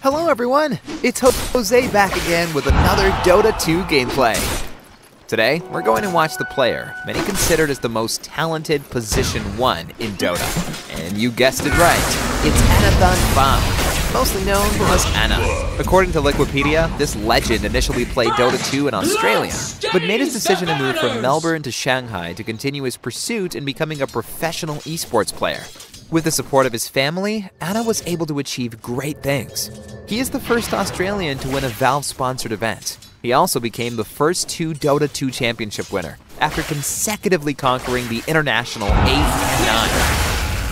Hello everyone, it's Jose back again with another Dota 2 gameplay. Today, we're going to watch the player, many considered as the most talented Position 1 in Dota. And you guessed it right, it's Anathan Pham, mostly known as Ana. According to Wikipedia, this legend initially played Dota 2 in Australia, but made his decision to move from Melbourne to Shanghai to continue his pursuit in becoming a professional esports player. With the support of his family, Ana was able to achieve great things. He is the first Australian to win a Valve-sponsored event. He also became the first two Dota 2 championship winner, after consecutively conquering the international 8 and 9.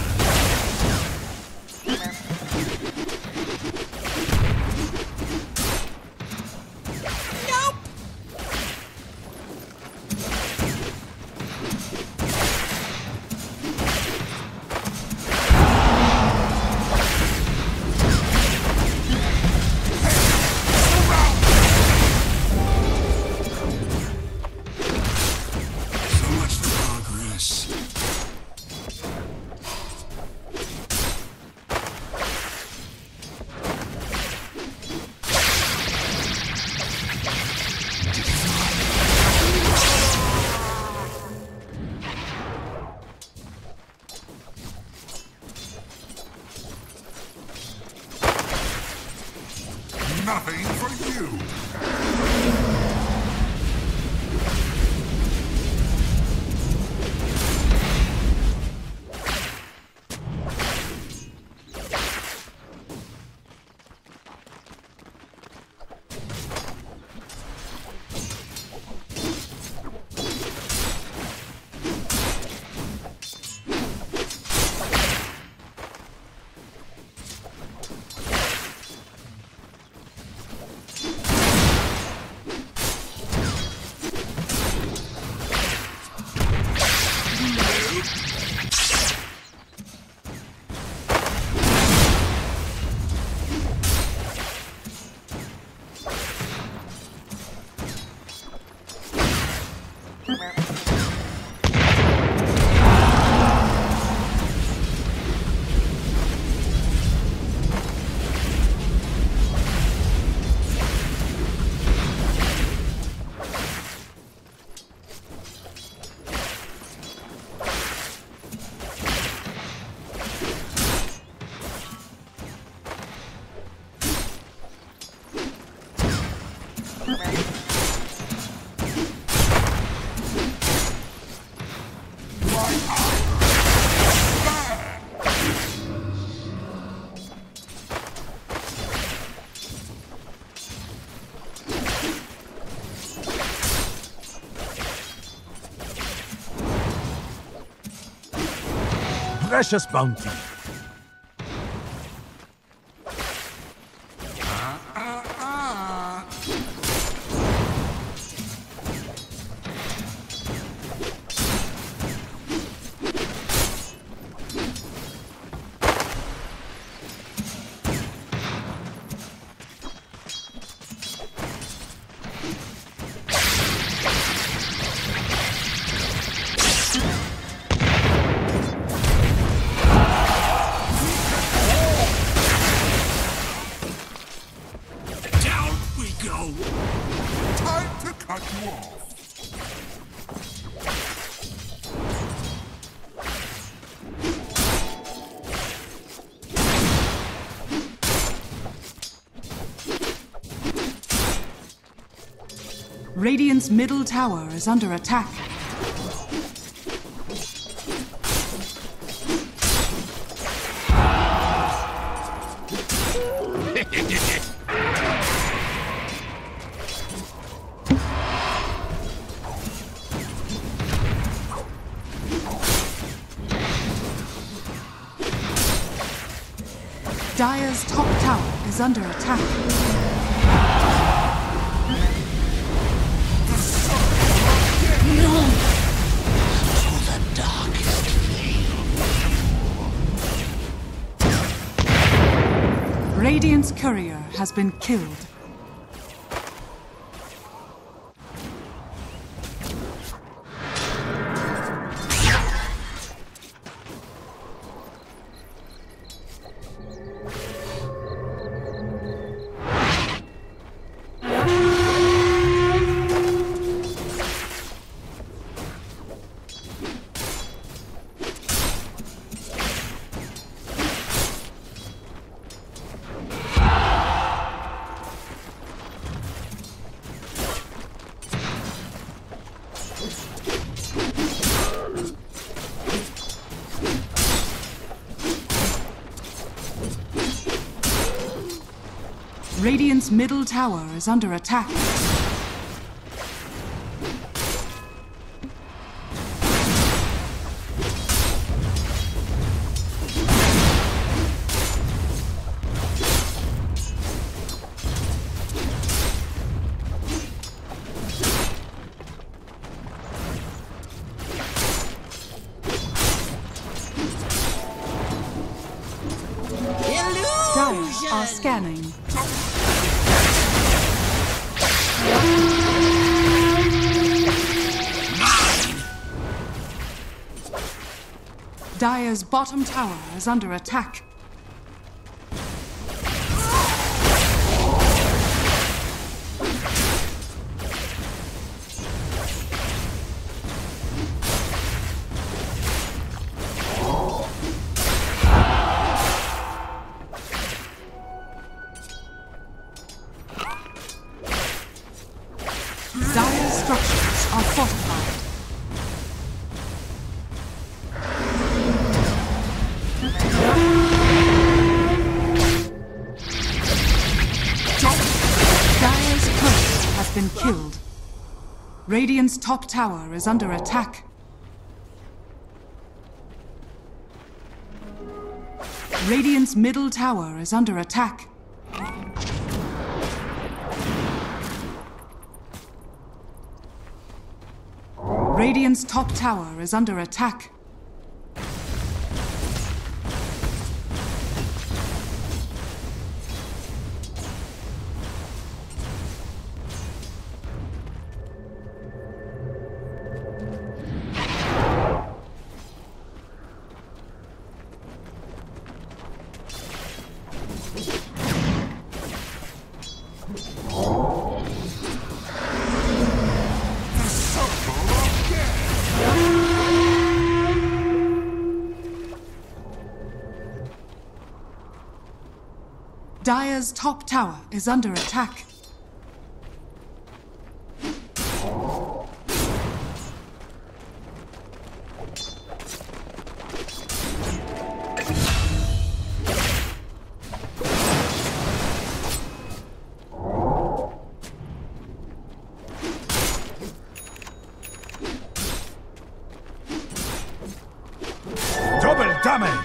Nothing for you! Precious bounty. Time to cut you off. Radiant's middle tower is under attack. Dire's top tower is under attack. Radiant's courier has been killed. Radiant's middle tower is under attack. Dire are scanning. Dire's bottom tower is under attack. Dire's structures are fortified. Dire's turret has been killed. Radiant's top tower is under attack. Radiant's middle tower is under attack. Radiant's top tower is under attack. Dire's top tower is under attack. Double damage!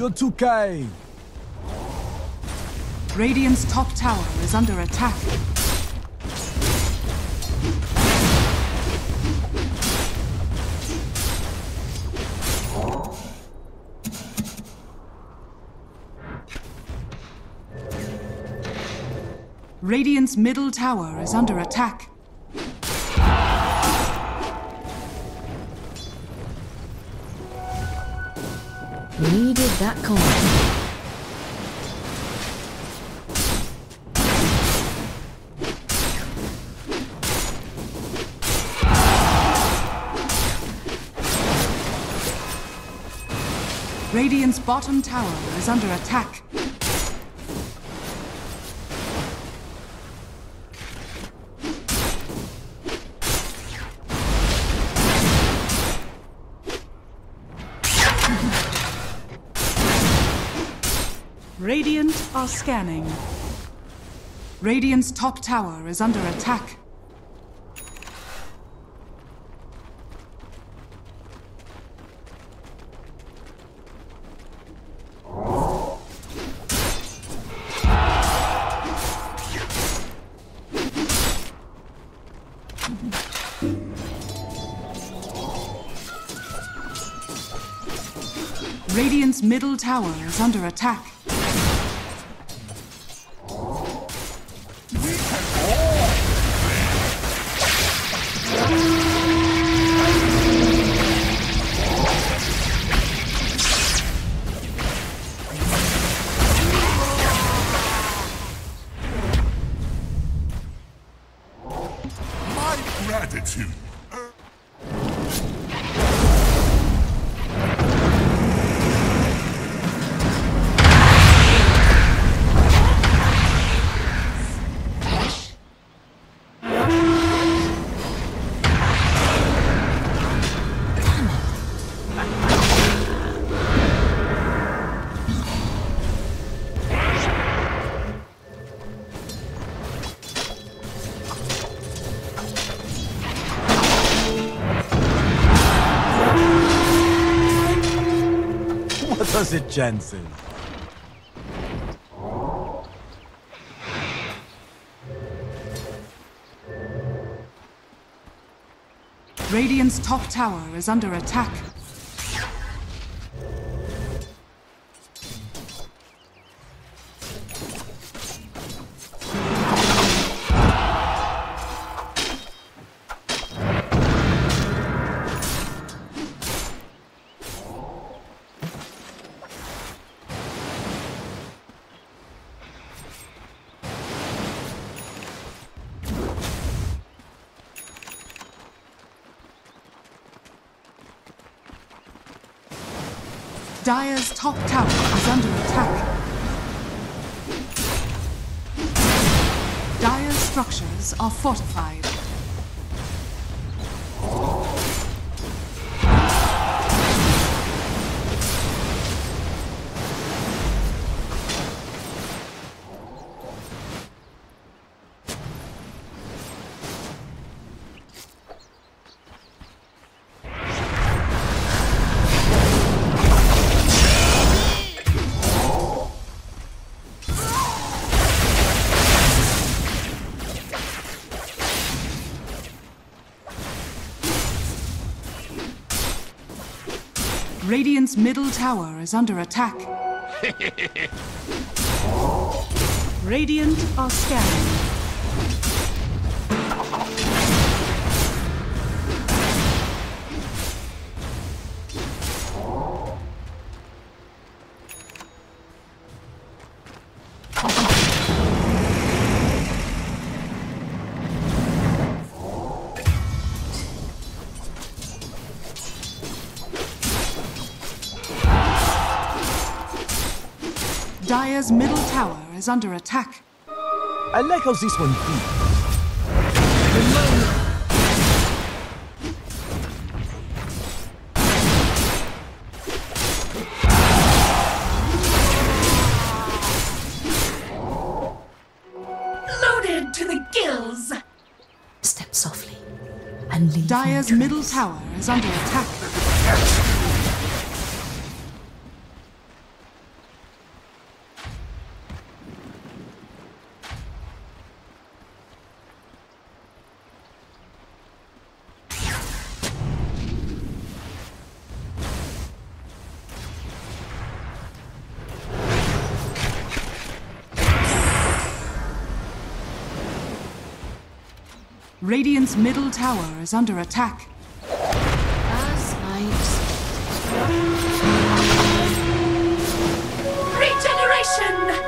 You're too kind. Radiant's top tower is under attack. Radiant's middle tower is under attack. Needed that coin. Radiant's bottom tower is under attack. Radiant are scanning. Radiant's top tower is under attack. Radiant's middle tower is under attack. My gratitude. What does it, Jensen? Radiant's top tower is under attack. Dire's top tower is under attack. Dire's structures are fortified. Radiant's middle tower is under attack. Radiant are scanning. Dire's middle tower is under attack. I like how this one feels. Loaded to the gills. Step softly and leave Dire's no middle trace. tower is under attack. Radiant's middle tower is under attack. As I Regeneration!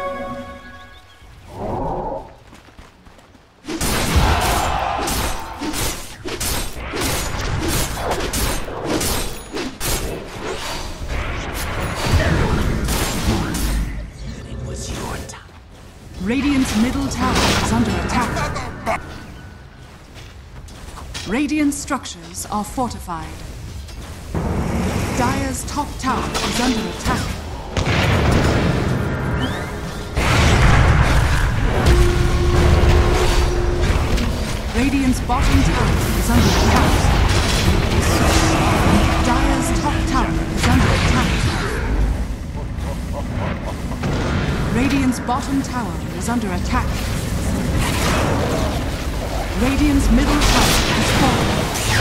Radiant's middle tower is under attack. Radiant structures are fortified. Dire's top tower is under attack. Radiant's bottom tower is under attack. Dire's top tower is under attack. Radiant's bottom tower is under attack. Radiant's middle tower has fallen.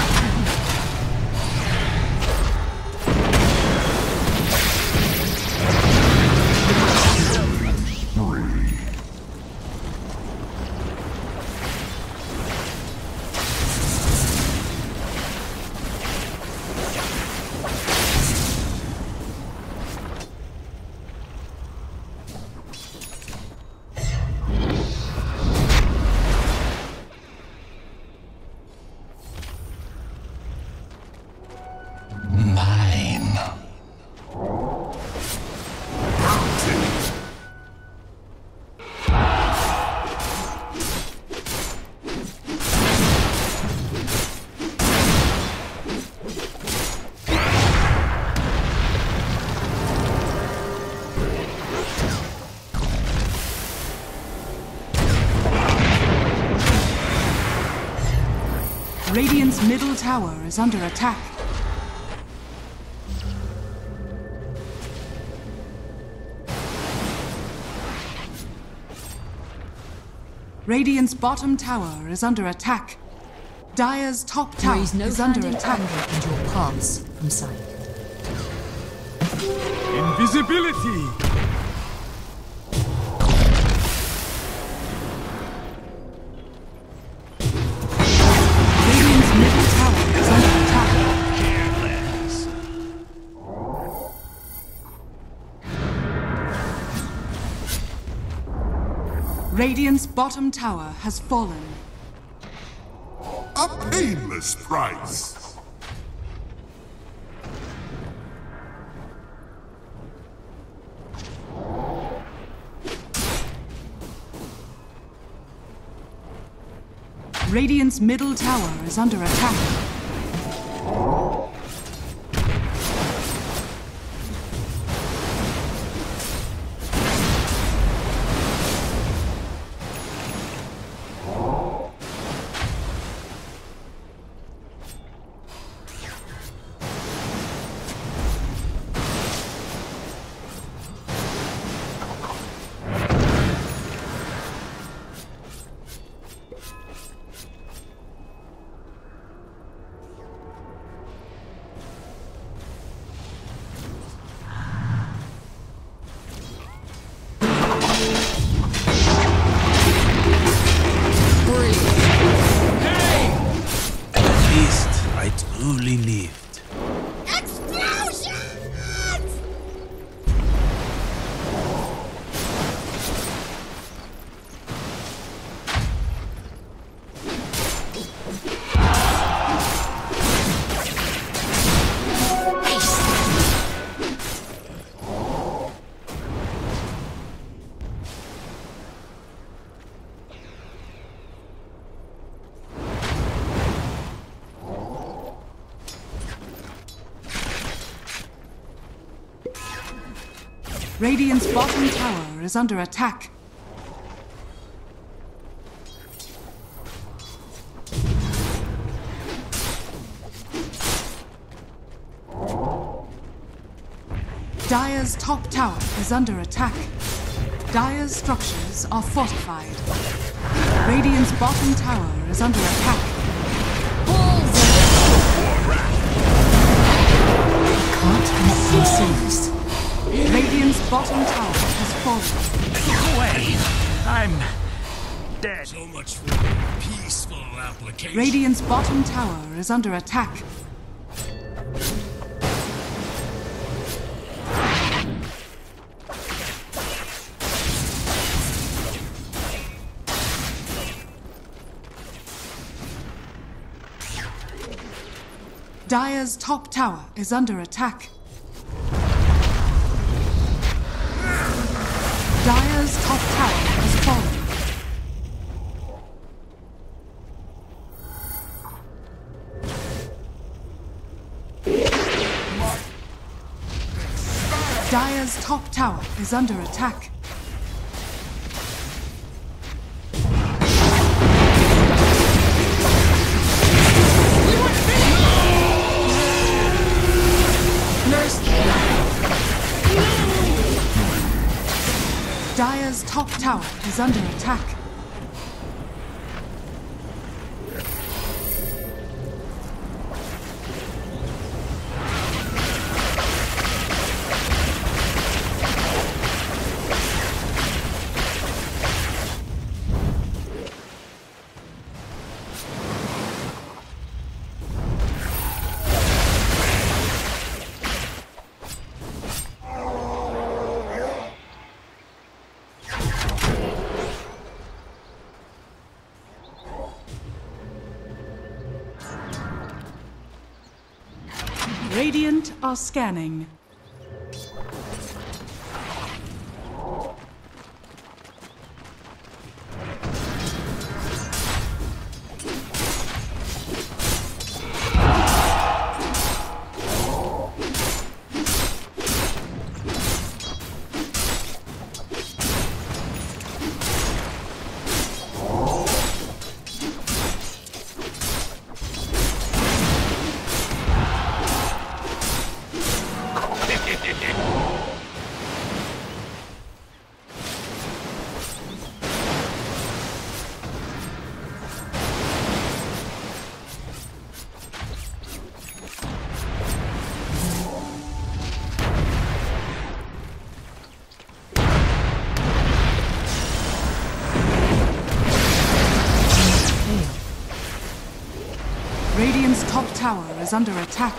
Radiant's middle tower is under attack. Radiant's bottom tower is under attack. Dire's top tower There is no is hand under in attack. anger and your paths from sight. Invisibility! Radiant's middle tower is under attack. Radiant's bottom tower has fallen. A painless price! Radiant's middle tower is under attack. I truly lived. Radiant's bottom tower is under attack. Dire's top tower is under attack. Dire's structures are fortified. Radiant's bottom tower is under attack. Can't let them see us. Radiant's bottom tower has fallen. Away! I'm dead. So much for peaceful application. Radiant's bottom tower is under attack. Dire's top tower is under attack. Dire's top tower has fallen. Dire's top tower is under attack. Dire's top tower is under attack. Radiant are scanning. Radiant's top tower is under attack.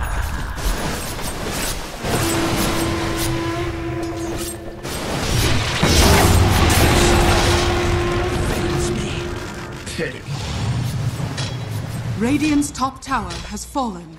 Radiant's top tower has fallen.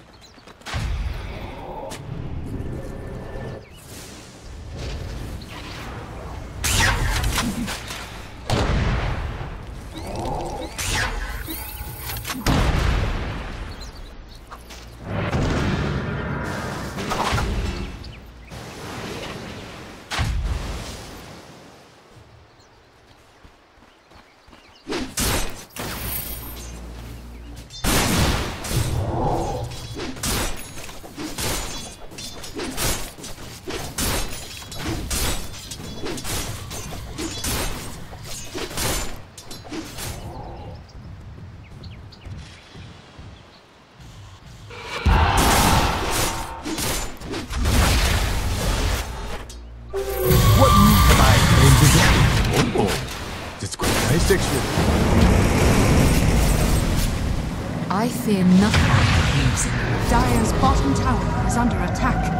I fear nothing but music. Dire's bottom tower is under attack.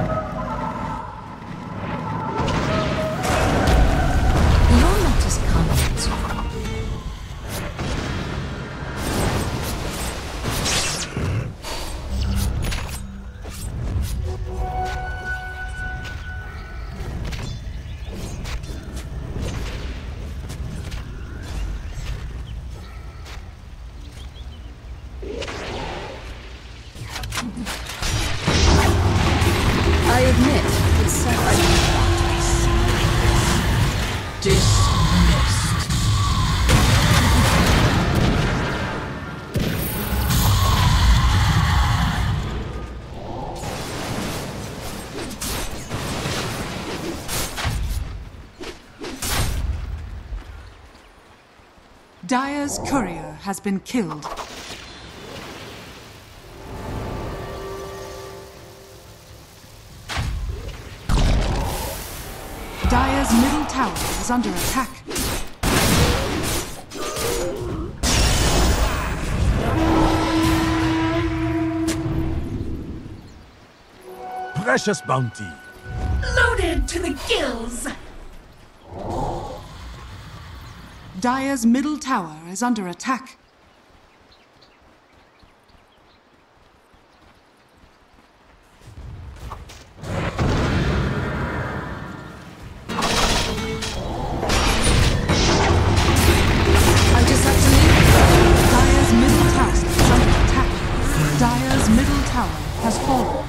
You're not as cunning as you are. I admit, it's sad. Dismissed. Dire's courier has been killed. Dire's middle tower is under attack. precious bounty. Loaded to the gills. Dire's middle tower is under attack. I just have to leave. Dire's middle tower is under attack. Dire's middle tower has fallen.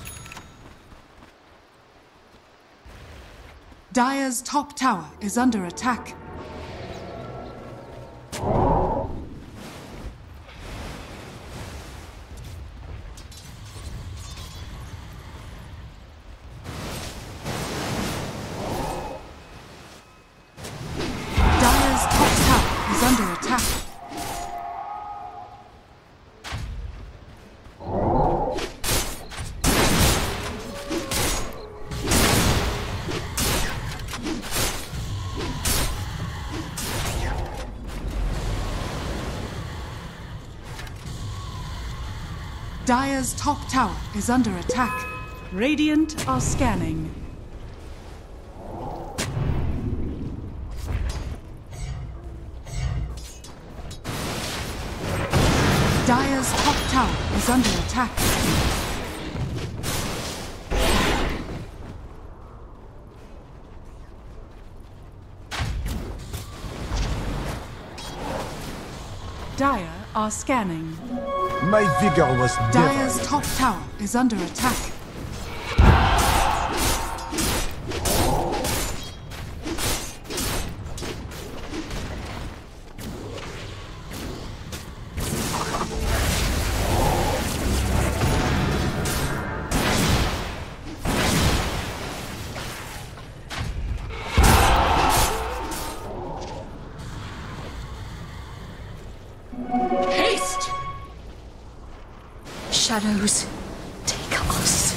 Dire's top tower is under attack. Dire's top tower is under attack. Dire's top tower is under attack. Radiant are scanning. Dire's top tower is under attack. Dire are scanning. My vigor was Dire's top tower is under attack. Haste! Shadows, take us.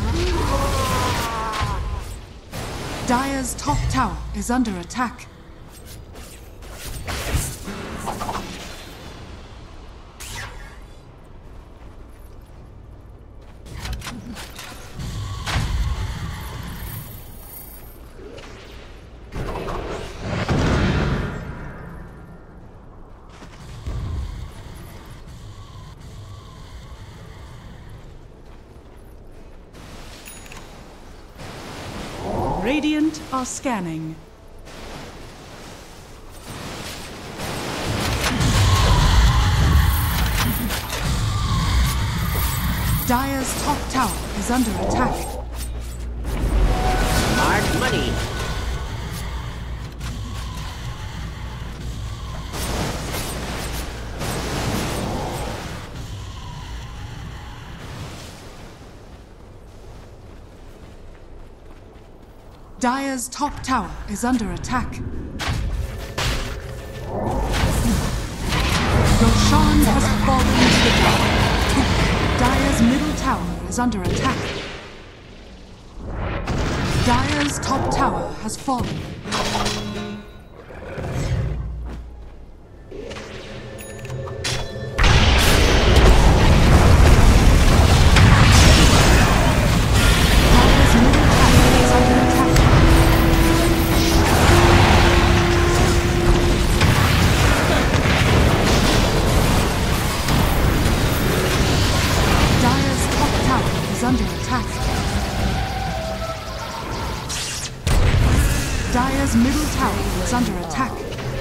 Dire's top tower is under attack. Radiant are scanning. Dire's top tower is under attack. Mark money. Dire's top tower is under attack. Roshan has fallen to the ground. Dire's middle tower is under attack. Dire's top tower has fallen. Dire's middle tower is under attack. Dire's top tower is under attack. Dire's middle tower is under attack.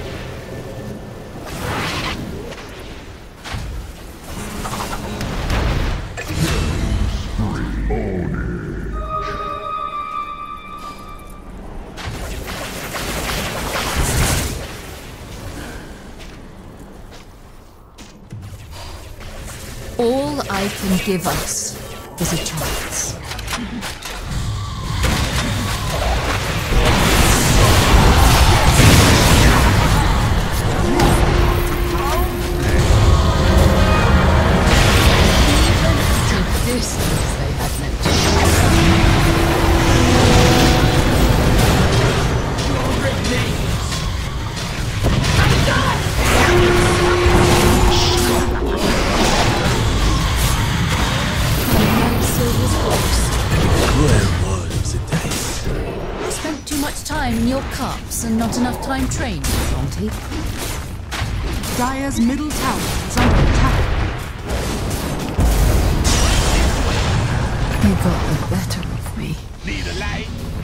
All I can give us is a chance. Even at a distance, they had no chance. Where was the dice? Spent too much time in your cups and not enough time training, Monty. Dire's middle tower is under attack. You got the better of me. Need a light?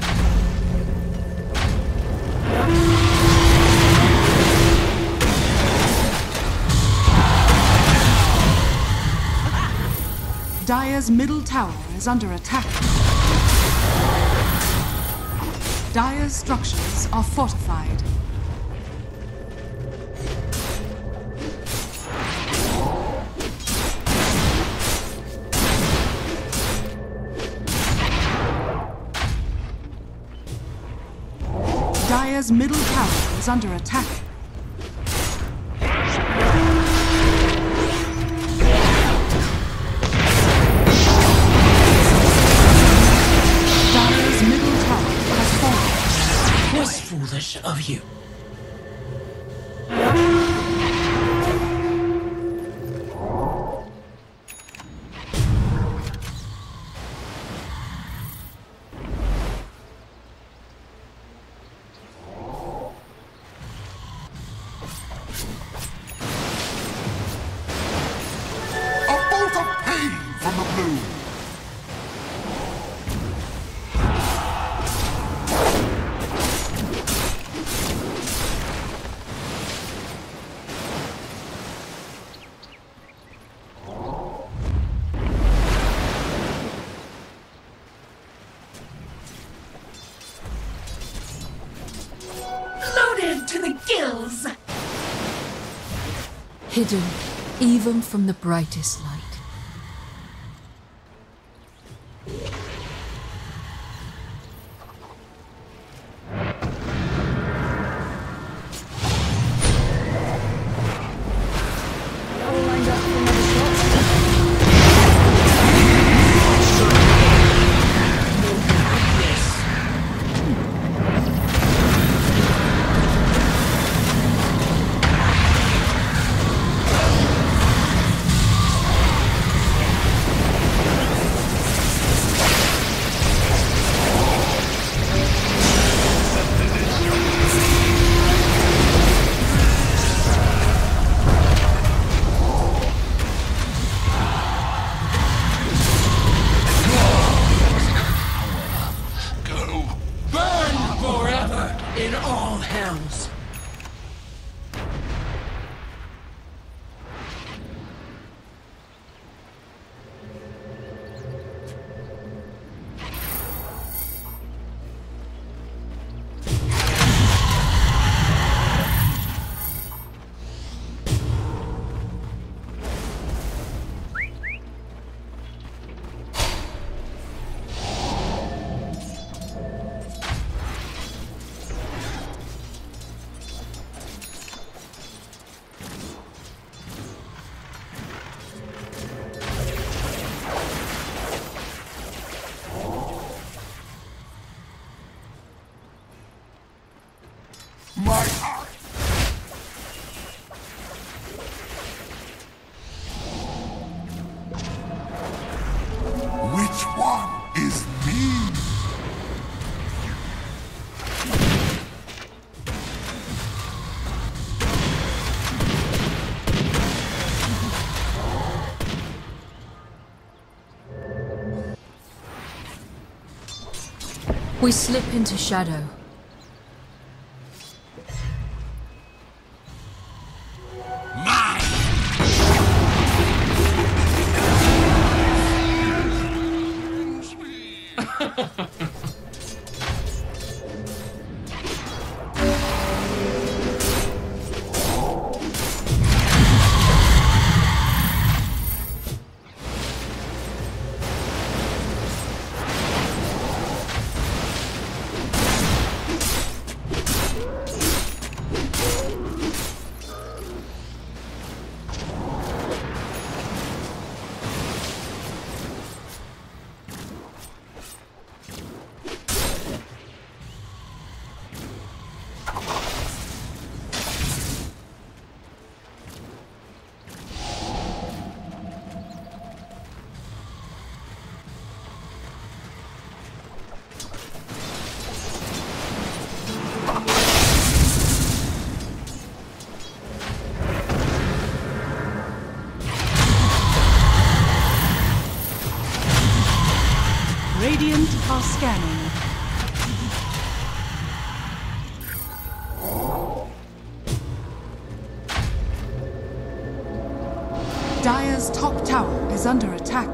Dire's middle tower is under attack. Dire's structures are fortified. Dire's middle tower is under attack. Dire's middle tower has fallen. Was foolish of you. A bolt of pain from the blue. Loaded to the gills. Hidden, even from the brightest light. Burn forever in all hells. My heart. Which one is me? We slip into shadow. Radiant are scanning. Dire's top tower is under attack.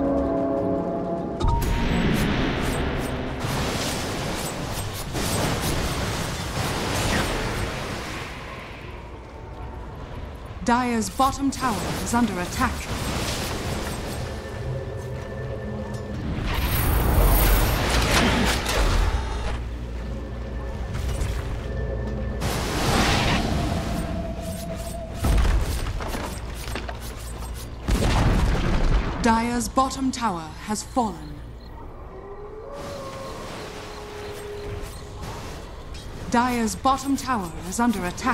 Dire's bottom tower is under attack. Dire's bottom tower has fallen. Dire's bottom tower is under attack.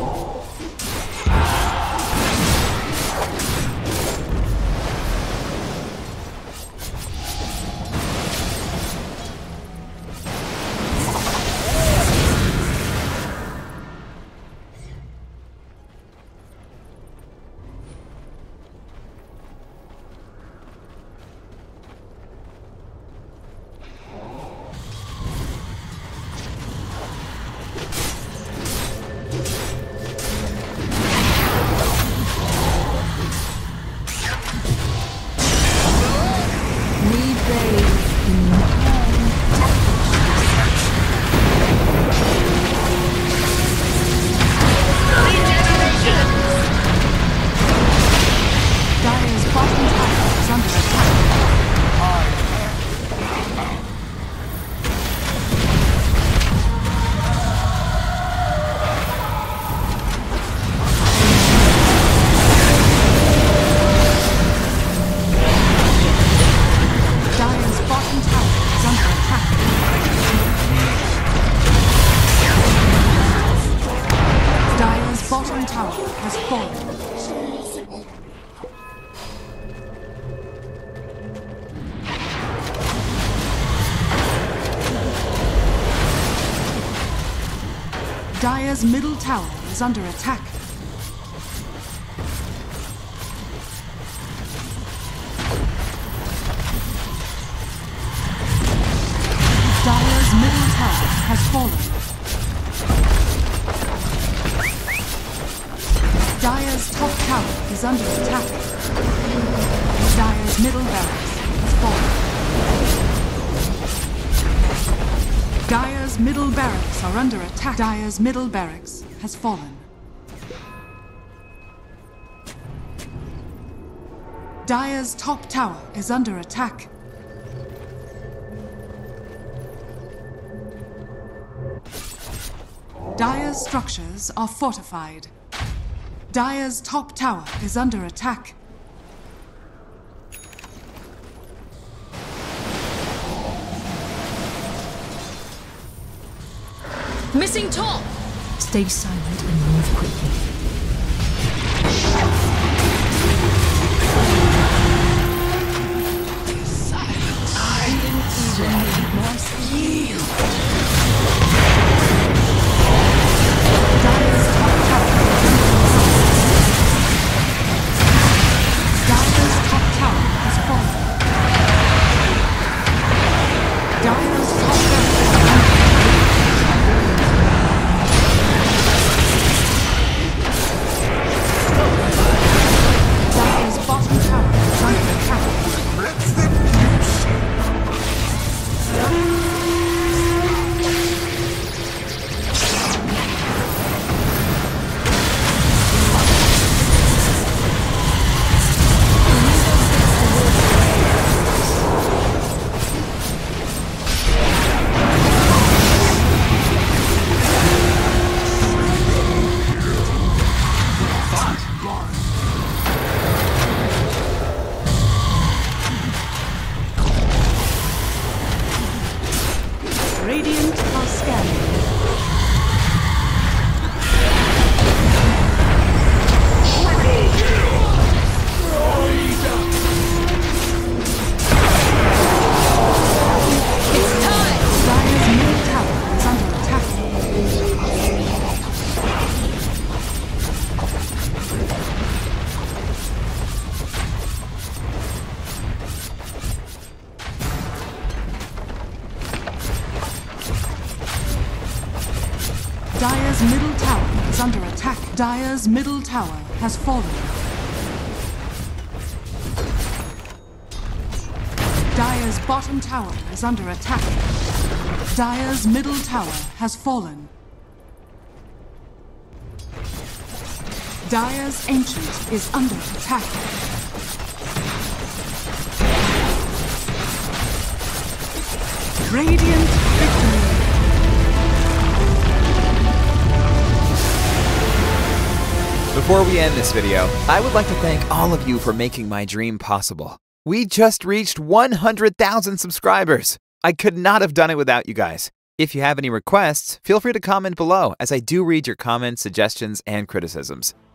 Bottom tower has fallen. Dire's middle tower is under attack. Dire's middle tower has fallen. Dire's top tower is under attack. Dire's middle barracks has fallen. Dire's middle barracks are under attack. Dire's middle barracks has fallen. Dire's top tower is under attack. Dire's structures are fortified. Dire's top tower is under attack. Missing top! Stay silent and move quickly. Silence. I didn't even must yield. Dire's top tower has fallen. Dire's top tower Dire's bottom tower is under attack. Let them Dire's middle tower is under attack. Dire's middle tower has fallen. Dire's bottom tower is under attack. Dire's middle tower has fallen. Dire's ancient is under attack. Radiant victory. Before we end this video, I would like to thank all of you for making my dream possible. We just reached 100,000 subscribers. I could not have done it without you guys. If you have any requests, feel free to comment below, as I do read your comments, suggestions, and criticisms.